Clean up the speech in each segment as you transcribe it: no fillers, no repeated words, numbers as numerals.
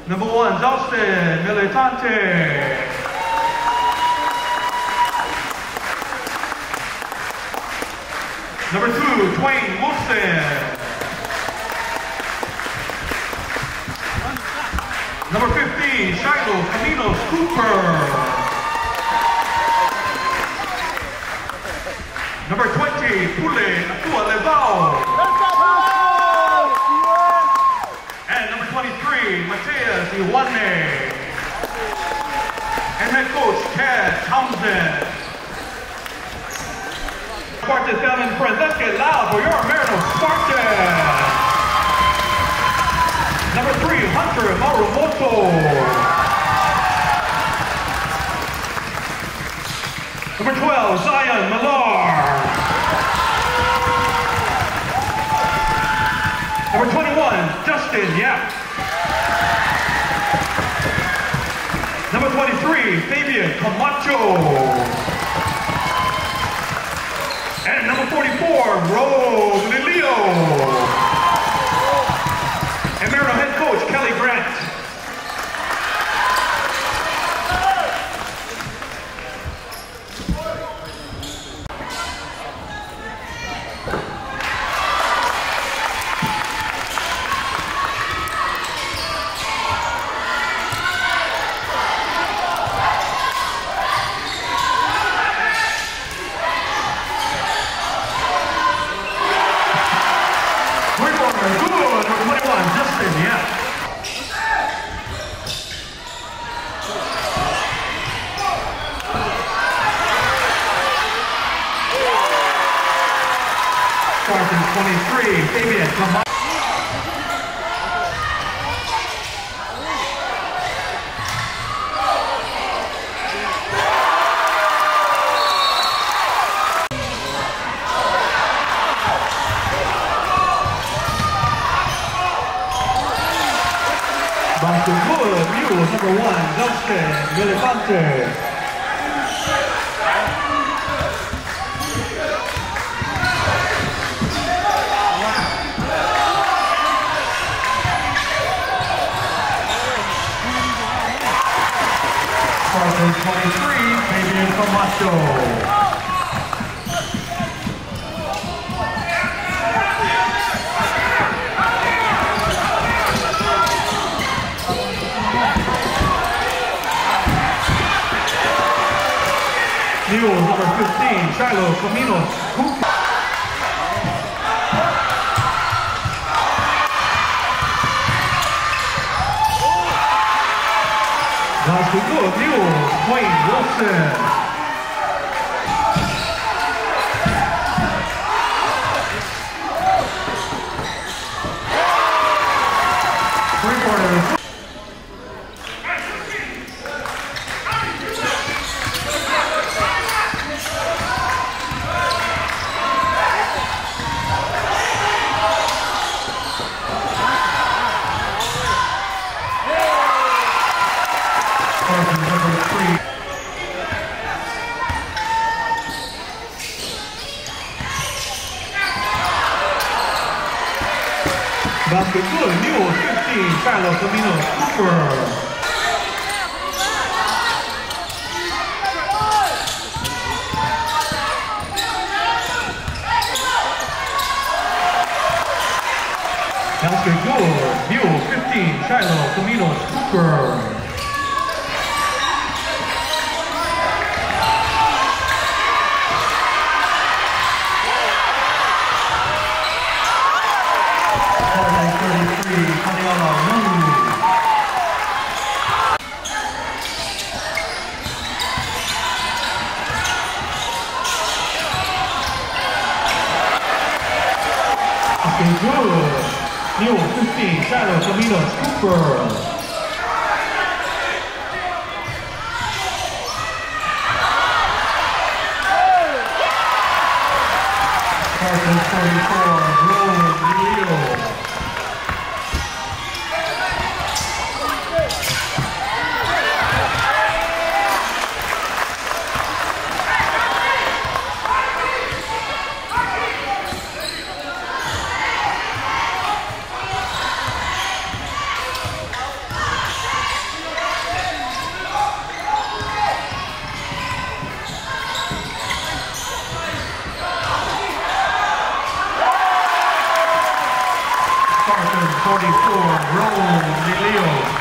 Number 1, Justin Militante. Number 2, Dwayne Wilson. Number 15, Shiloh Caminos Cooper. Number 20, Pule Atua Levao. And number 23, Mateus Iwane. And head coach, Ted Townsend. Spartans family and friends, let's get loud for your Mariners Spartans. Number 3, Hunter Marumoto. Number 12, Zion Millar. Number 21, Justin Yap. Number 23, Fabian Camacho. And number 44, Rose Lilio. And Mariner head coach, Kelly Grant. Spartans 23, Fabian Camacho. Vancouver Mules, number 1, Justin Militante. Spartans 23, Fabian Camacho. Mules, number 15, Shiloh Caminos Cooper. Vancouver Mules, Dwayne Wilson. Three-quarters. Vancouver Mules 15, Shiloh Caminos Cooper. Vancouver Mules 15, Shiloh Caminos Cooper. Good. Mules 15, Shiloh Caminos Cooper. Spartans 44, Rose Leo. Spartan 44, Rome Leo.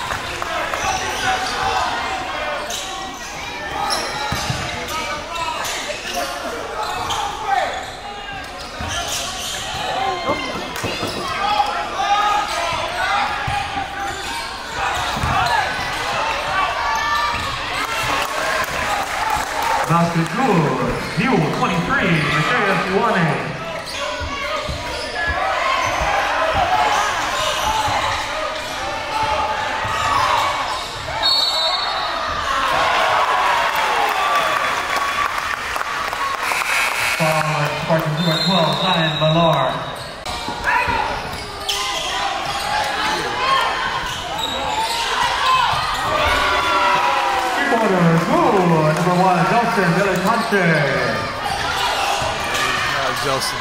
Basket good. New 23, Mateus Ioane. Spartans number 12, Zion Ballard. Good. Number 1, Justin Diletante. Justin.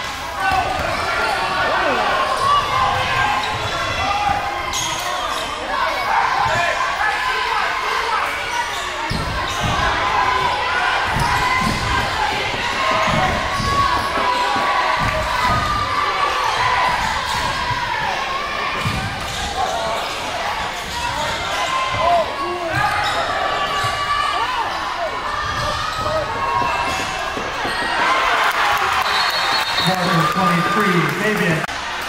Spartans 23, Fabian.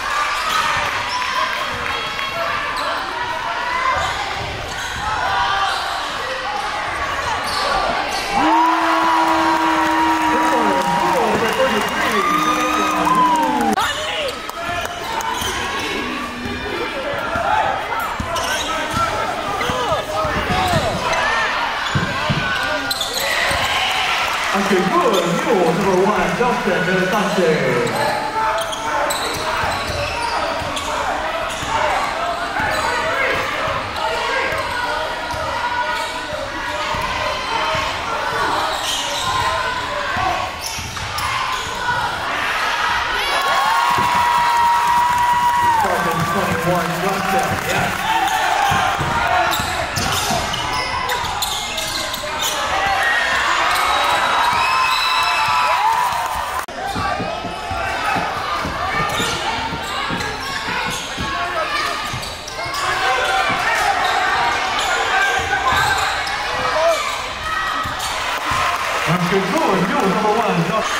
Okay, good. Mule number 1, Justin Diletante. Spartans 21, Justin. Yes. Good, Mule number 1, Justin.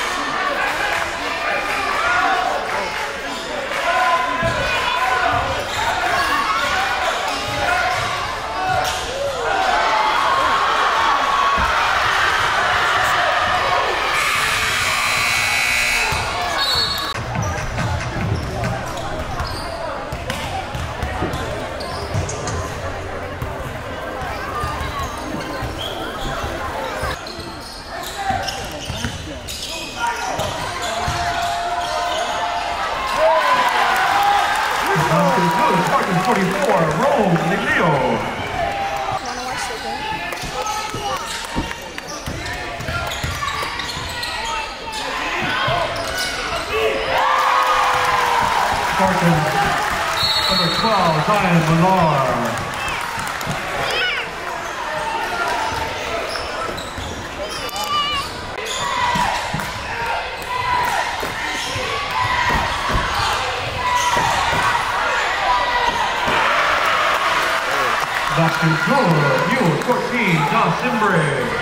Spartans 44, Rome Leo. Wanna watch the game? Spartans number 12, Zion Ballard. Basket good. Mule 14, Josh Simbre.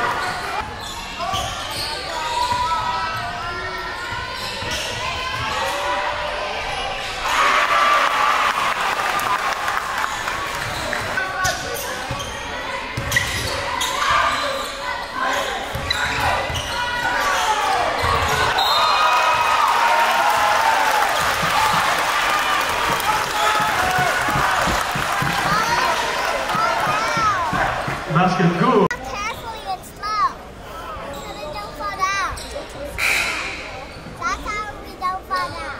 Basket good. Carefully and slow, so they don't fall down. That's how we don't fall down.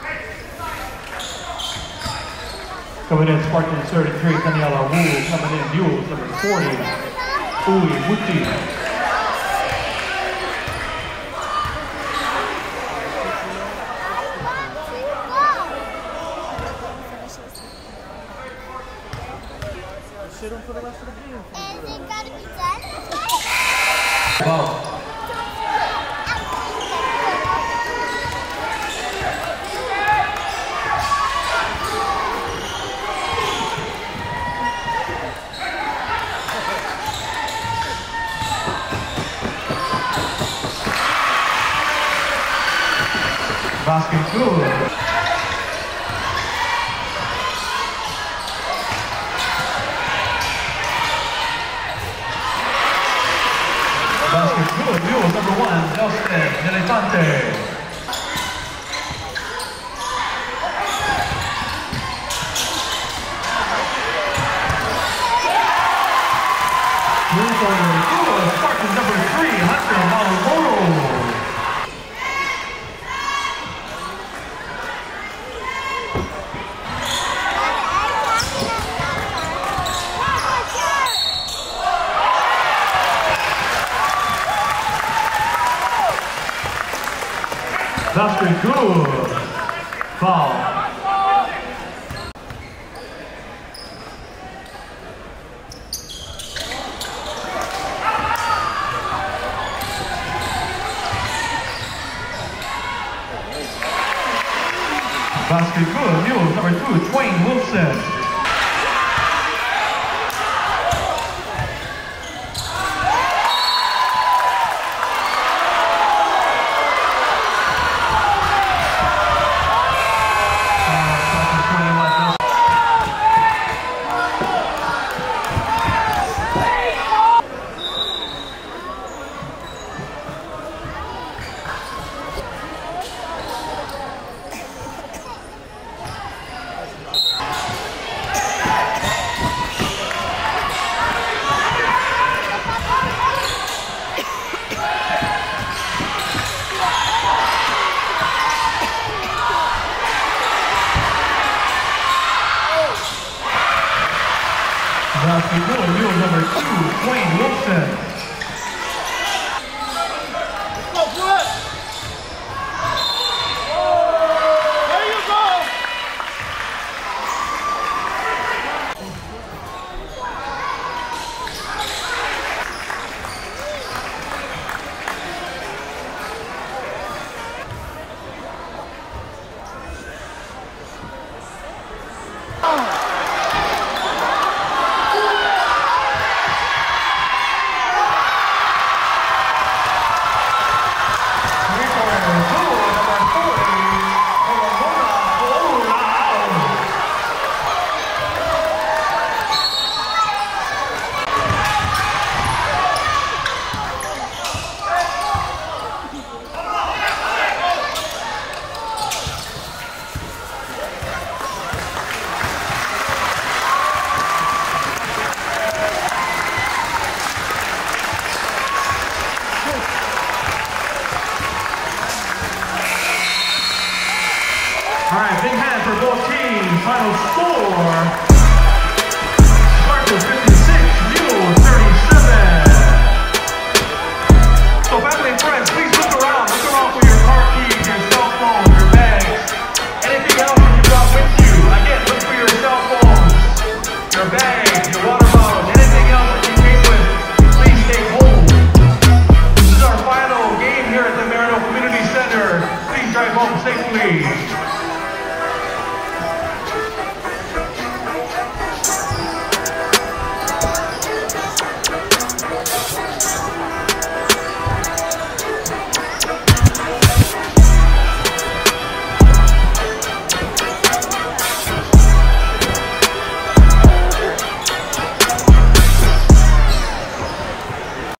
Coming in, Spartans 33, Daniela Wu. Coming in, Mules number 40, Ui Muti. For the rest of the game. Is it gotta be done? Wow. Basket good. Basket good. Mules number 1, Justin Elefante. Spartans number 3, Hunter Malboro. Basket good. Foul. Basket good. Mules number 2, Twain Wilson. Basket good. Mule number 2, Wayne Wilson. All right, big hand for both teams. Final score, Sparkle 56.